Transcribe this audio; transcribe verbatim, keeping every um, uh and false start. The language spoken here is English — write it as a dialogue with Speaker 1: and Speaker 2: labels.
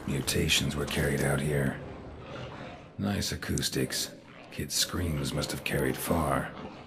Speaker 1: Mutations were carried out here. Nice acoustics. Kid's screams must have carried far.